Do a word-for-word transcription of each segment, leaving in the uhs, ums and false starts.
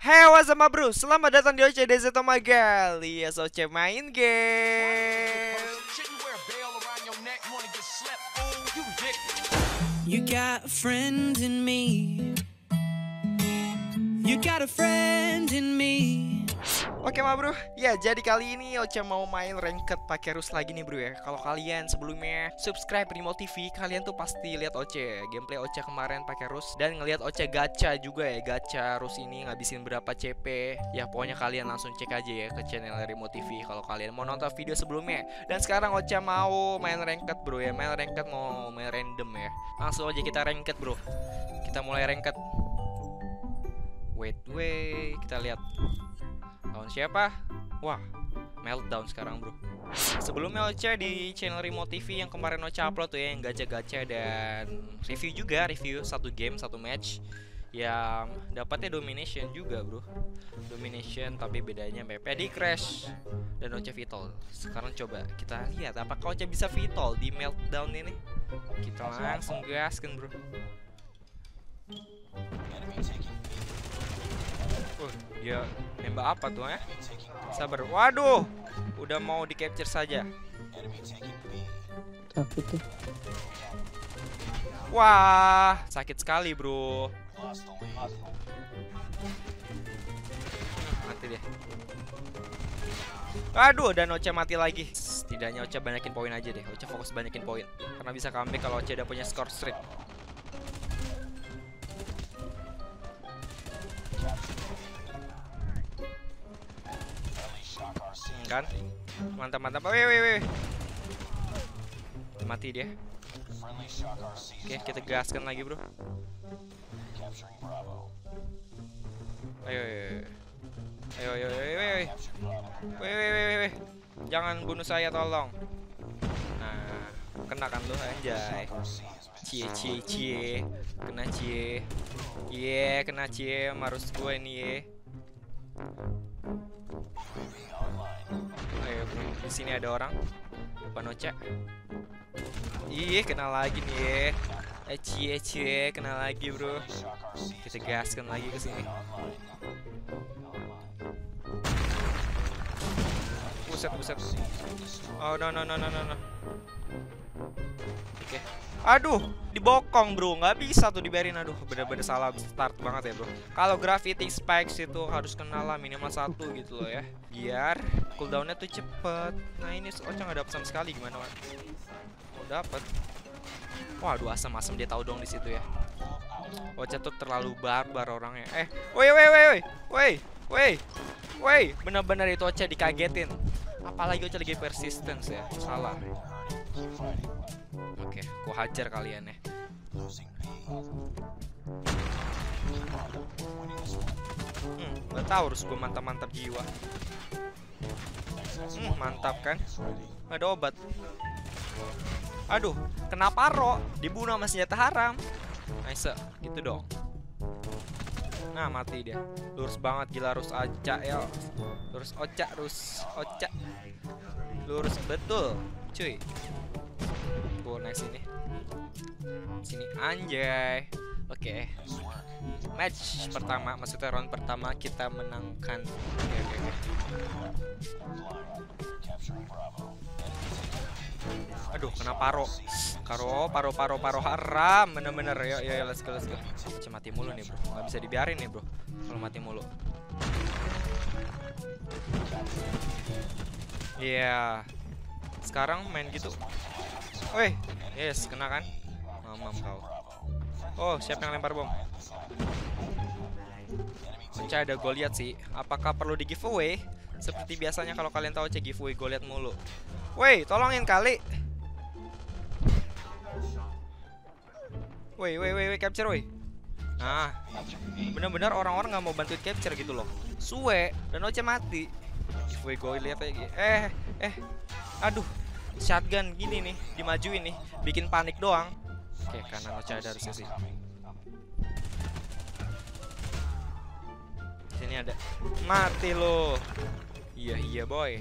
Hey, what's up bro? Selamat datang di Oce Desa Tomagal. Yes, Oce main game. You got a friend in me. You got a friend in me. Oke ma bro, ya jadi kali ini Oce mau main ranked pakai Rus lagi nih bro ya. Kalau kalian sebelumnya subscribe Rimo T V, kalian tuh pasti lihat Oce gameplay Oce kemarin pakai Rus dan ngelihat Oce gacha juga ya, gacha Rus ini ngabisin berapa C P. Ya pokoknya kalian langsung cek aja ya ke channel Rimo T V kalau kalian mau nonton video sebelumnya. Dan sekarang Oce mau main ranked bro ya, main ranked mau main random ya. Langsung aja kita ranked bro. Kita mulai ranked. Wait, wait, kita lihat lawan siapa? Wah, Meltdown sekarang bro. Sebelumnya Oce di channel Rimo T V yang kemarin Oce upload tuh ya, yang gacha-gacha dan review juga, review satu game, satu match. Yang dapatnya domination juga bro. Domination tapi bedanya map di crash dan Oce vital. Sekarang coba kita lihat apakah Oce bisa vital di Meltdown ini. Kita langsung gaskan bro. Uh, dia nembak apa tuh ya? Sabar. Waduh, udah mau di capture saja. Takut tuh. Wah, sakit sekali bro. Mati deh. Aduh, dan Oce mati lagi. Setidaknya Oce banyakin poin aja deh. Oce fokus banyakin poin karena bisa comeback kalau Oce udah punya score streak. Kan mantap mantap. Wih wih wih, mati dia. Oke, kita gaskan lagi bro. Ayo ayo ayo ayo ayo ayo wih wih wih wih, jangan bunuh saya tolong. Nah, kena kan lu anjay. Cie cie cie, kena cie. Iya, kena cie marus gue ini ye. Ayo bro, di sini ada orang. Depan Oce. Ih, kena lagi nih. Eh, cie cie, kena lagi bro. Kita gaskan lagi ke sini. Buset buset. Oh no no no no no. no. Oke. Okay. Aduh, dibokong bro, nggak bisa tuh dibiarin. Aduh, bener-bener salah start banget ya bro. Kalau gravity spikes itu harus kenal lah minimal satu gitu loh ya, biar cooldownnya tuh cepet. Nah ini Oce nggak dapet sama sekali, gimana man? Oh dapet. Waduh, asem-asem dia tahu dong di situ ya. Oce tuh terlalu barbar orangnya. Eh, woi woi woi woi woi woi woi, bener-bener itu Oce dikagetin. Apalagi Oce lagi persistence ya, salah. Oke, gua hajar kalian ya. Hmm, gak tahu harus gua mantap-mantap jiwa. Hmm, mantap kan? Ada obat. Aduh, kenapa Ro dibunuh sama senjata haram? Nice, gitu dong. Nah, mati dia. Lurus banget gila, Rus Oca ya. Lurus Oca, Rus Oca. Lurus betul, cuy. Gua naik sini. Sini anjay. Oke. Okay. Match pertama, maksudnya round pertama kita menangkan. Oke, oke, oke. Aduh, kena paro. Karo, paro, paro, paro haram. Bener-bener. Ya, ya, let's go, let's go. Oce mati mulu nih bro. Nggak bisa dibiarin nih bro. Kalau mati mulu. Iya. Yeah. Sekarang main gitu. Weh, yes, kena kan? Mamam kau. Oh, siapa yang lempar bom? Oce ada Goliath sih. Apakah perlu di giveaway? Seperti biasanya kalau kalian tahu Oce giveaway Goliath mulu. Woi, tolongin kali. Woi, woi, woi, capture woi. Nah, bener-bener orang-orang nggak mau bantuin capture gitu loh. Suwe dan Oce mati. Giveaway Goliath lagi. Eh, eh, aduh. Shotgun gini nih, dimajuin nih, bikin panik doang. Oke, kanan Oce ada harusnya sih. Sini ada. Mati lo. Iya iya boy.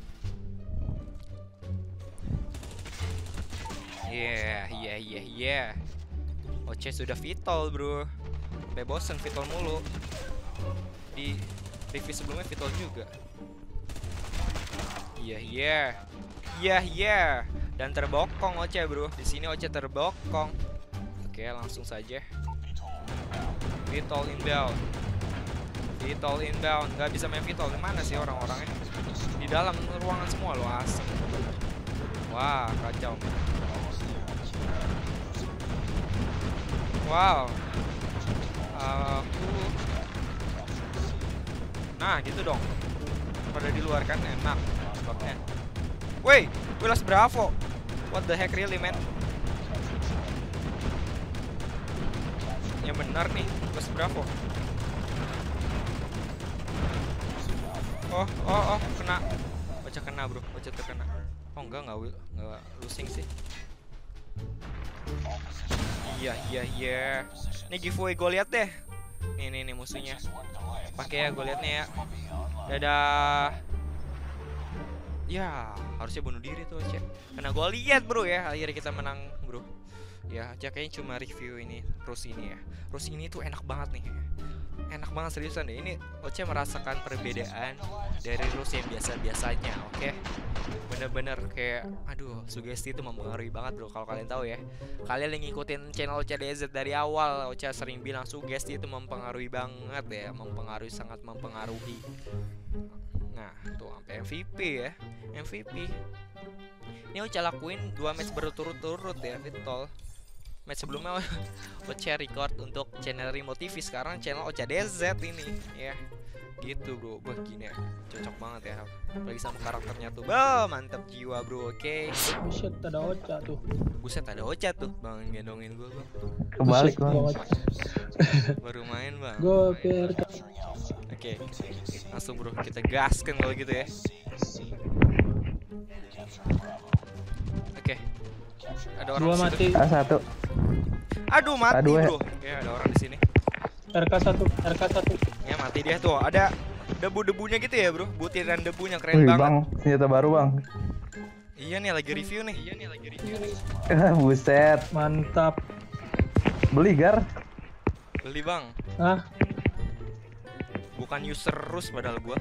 Iya iya iya iya. Oce sudah vital bro. Sampai bosen vital mulu. Di Review sebelumnya Vitol juga. Iya, iya. Iya, iya. Dan terbokong Oce, bro. Di sini Oce terbokong. Oke, langsung saja. Vitol inbound. Vitol inbound. Nggak bisa main Vitol. Di mana sih orang-orangnya? Di dalam ruangan semua loh, asem. Wah, kacau. Wow. Aku. Nah, gitu dong. Pada di luar kan enak sebabnya. Woi, Willas Bravo. What the heck really, man? Ya benar nih, Willas Bravo. Oh, oh, oh, kena. Baca kena, bro. Baca terkena. Oh, enggak, enggak, Will. Enggak losing sih. Iya, iya, iya. Ini giveaway gue lihat deh. Nih, nih, nih musuhnya. Pakai ya, gue liatnya ya. Dadah. Ya, harusnya bunuh diri tuh, Cek. Karena gue lihat, bro ya. Akhirnya kita menang, bro. Ya, Cek kayaknya cuma review ini, Rus ini ya. Rus ini tuh enak banget nih. Enak banget seriusan deh. Ini Oce merasakan perbedaan dari Rus yang biasa-biasanya, oke? Okay? Bener-bener kayak, aduh, sugesti itu mempengaruhi banget, bro. Kalau kalian tahu ya, kalian yang ngikutin channel Oce D Z dari awal, Oce sering bilang sugesti itu mempengaruhi banget ya, mempengaruhi, sangat mempengaruhi. Nah, tuh sampai M V P ya, M V P. Ini Oce lakuin dua match berturut-turut ya, Vitol. Match sebelumnya Oce record untuk channel Remote T V, sekarang channel Oce D Z ini ya. Gitu, bro. Wah, gini ya. Cocok banget ya. Apalagi sama karakternya tuh. Bah, mantap jiwa, bro. Oke. Okay. Buset, ada Ocha tuh. Buset, ada Ocha tuh. Bang, gendongin gua, Bang. Kebalik, Bang. Baru main, Bang. Gue P R K. Oke. Langsung, bro. Kita gaskan kalau gitu ya. Oke. Ada orang Dua mati. A satu. Aduh, mati, Aduh, bro. Oke, ada orang di sini. R K satu, R K satu. Ya, mati dia tuh. Ada debu-debunya gitu ya, bro. Butiran debunya keren Wih, banget. Bang, senjata baru, Bang. Iya nih, lagi review nih. Iya nih, lagi review nih. Buset. Mantap. Beli, Gar. Beli, Bang. Hah? Bukan user Rus padahal gua.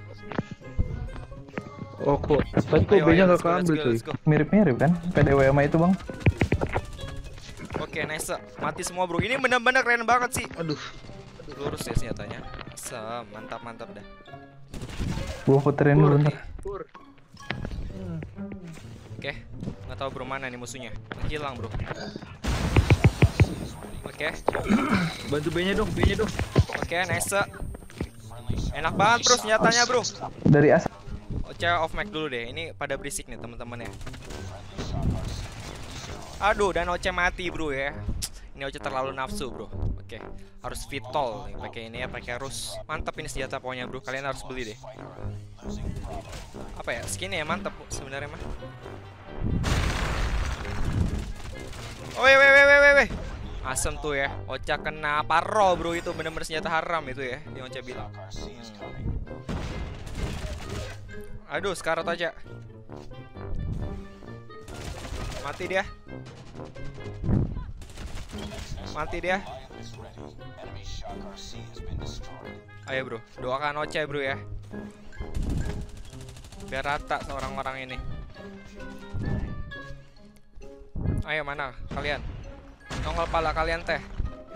Oh kok, tapi kok Ayo, B-nya ayo, nggak let's go, let's keambil go, cuy. let's go. Mirip-mirip kan? P D W sama itu, Bang. Oke, nice. Mati semua, bro. Ini benar-benar keren banget sih. Aduh, Lurus ya senjatanya. Asem, mantap-mantap dah. Gua puterin dulu bentar. Hmm. Oke, nggak tahu bro mana nih musuhnya. Hilang, bro. Oke. bantu B-nya dong, B-nya dong. Oke, nice. Enak banget, bro, senjatanya, bro. Dari A. Oce off mic dulu deh. Ini pada berisik nih teman-teman ya. Aduh, dan Oce mati, bro ya. Ini Oce terlalu nafsu, bro. Oke, harus Vitol nih pakai ini ya, pakai Rus. Mantap ini senjata pokoknya, bro. Kalian harus beli deh. Apa ya? Skinnya ya mantap sebenarnya mah. Oh, weh weh weh weh weh. Asem tuh ya. Oce kena paro, bro. Itu bener-bener senjata haram itu ya, yang Oce bilang. Hmm. Aduh, sekarat aja. Mati dia. Mati dia. Ayo, bro. Doakan Oce, bro ya. Biar rata orang-orang ini. Ayo, mana kalian? Nongol pala kalian teh.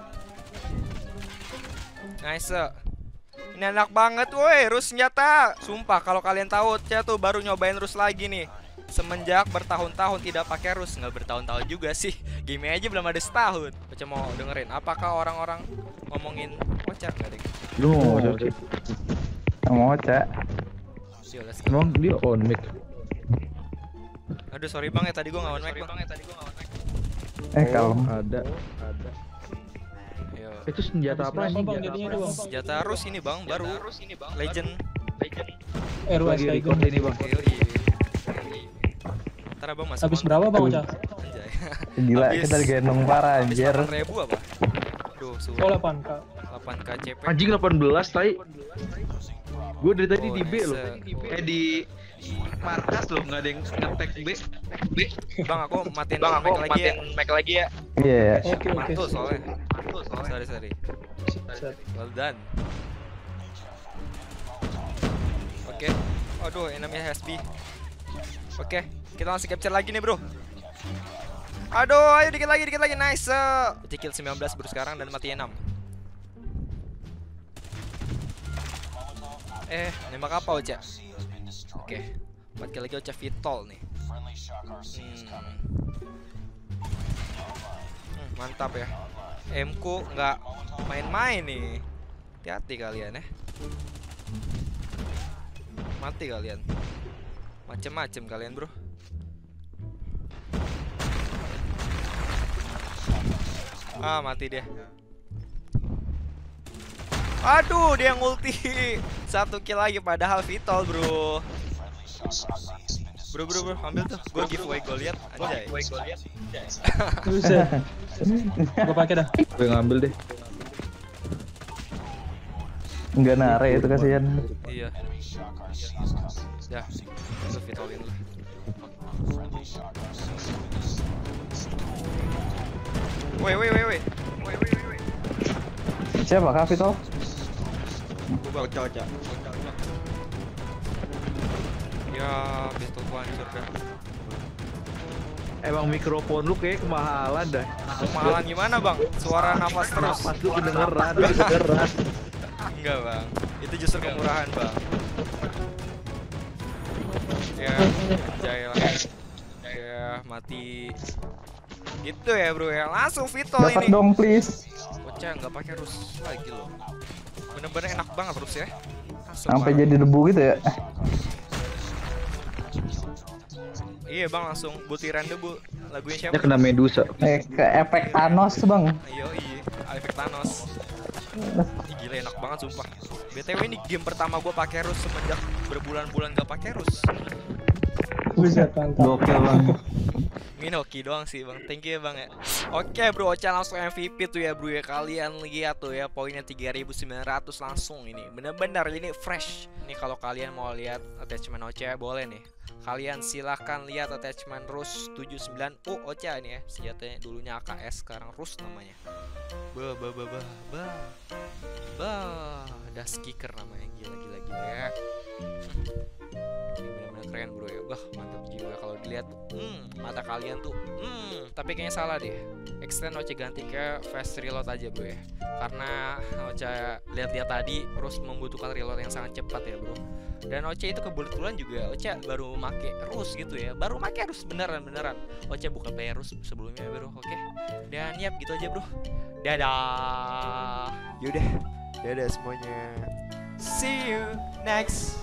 Nice. Ini enak banget, woi, Rus senjata. Sumpah, kalau kalian tahu, saya tuh baru nyobain Rus lagi nih. Semenjak bertahun-tahun tidak pakai Rus. Nggak bertahun-tahun juga sih. Game aja belum ada setahun. Baca mau dengerin. Apakah orang-orang ngomongin Oce nggak deh? Lu mau ngomong sih? Sama Ocha. Yo, let's go. Emang dia on mic. Aduh, sorry bang ya, tadi gua nggak on mic bang. Eh, kalem. Ada, ada. Ayo. Itu senjata apa Habis sih? berapa, Bang, jadinya tuh, Bang? Senjata Rus ini bang, baru. Legend. R W S Lagi kayak record gini. ini bang. Yoi. Ntar abang masuk. Habis Bang. berapa, Bang Ocha? Anjay. Gila, Habis- kita digendong parah, Habis anjir. delapan ribu apa? Aduh, Oh, suruh delapan K. delapan K C P. Anjing delapan belas tai. Gue dari tadi Oh, di B loh. nice. Eh di markas loh, nggak ada yang ngetek B. B. Bang, aku matiin bang, aku matiin mic lagi ya. Iya. Oke, oke. Mantul soalnya. Mantul soalnya. Sorry, sorry. Set. Well done. Oke. Aduh, enemy H B. Oke, kita langsung capture lagi nih, bro. Aduh, ayo dikit lagi, dikit lagi. Nice. Oce kill sembilan belas bro sekarang dan mati enam. Eh, nembak apa Oce? Oke, empat kill lagi Oce Vitol nih. Hmm. Hmm, mantap ya. M-ku nggak main-main nih. Hati-hati kalian ya. Mati kalian. Macem-macem kalian, bro. Ah, mati dia. Aduh, dia ngulti. Satu kill lagi padahal Vitol, bro. Bro, bro, bro, ambil tuh. Gue giveaway gue lihat anjay. Buset. Gua pakai dah. Gue ngambil deh. Enggak nare itu kasihan. Iya. Ya, lu Vitolin lah. Woi, woi, woi, woi. Woi, woi, woi. Siapa kah Vitol? Gua Oca, Oca. Ya, pistol gua hancur dah. Emang mikrofon lu kayak kemahalan dah. Kemahalan gimana, Bang? Suara nafas terus. Pas lu kedengeran, kedengeran. Enggak, Bang. Itu justru kemurahan, Bang. Ya, jaya lah. Ya, mati. Gitu ya, bro ya. Langsung Vitol Dapat ini. dong please. Oca nggak pakai rus lagi loh. Bener-bener enak banget rus ya. Langsung Sampai parah. jadi debu gitu ya. Iya bang, langsung butiran debu. Lagunya siapa? Dia kena Medusa. Eh, ke efek Thanos bang. Ayo iya, efek Thanos. Ih, gila enak banget sumpah. B T W ini game pertama gue pakai rus semenjak berbulan-bulan gak pakai rus. Buset, mantap. Gokil bang. Minoki doang sih bang, thank you ya bang ya. Oke bro, Ocha langsung M V P tuh ya bro ya. Kalian lihat tuh ya, poinnya tiga ribu sembilan ratus langsung ini. Bener-bener ini fresh. Ini kalau kalian mau lihat attachment Ocha boleh nih. Kalian silahkan lihat attachment Rus tujuh puluh sembilan U Ocha ini ya. Senjatanya dulunya A K S, sekarang Rus namanya. Bah bah bah bah bah. Bah, ada skiker namanya, gila gila gila ya. Ini benar-benar keren bro ya. Wah mantap jiwa kalau dilihat. Hmm, mata kalian tuh. Hmm, tapi kayaknya salah deh. Extend Ocha ganti ke fast reload aja bro ya. Karena Ocha lihat-lihat tadi Rus membutuhkan reload yang sangat cepat ya bro. Dan Ocha itu kebetulan juga Ocha baru make Rus gitu ya. Baru make Rus beneran beneran. Ocha bukan player Rus sebelumnya bro. Oke. Dan yap gitu aja bro. Dadah. Yaudah. Dadah semuanya. See you next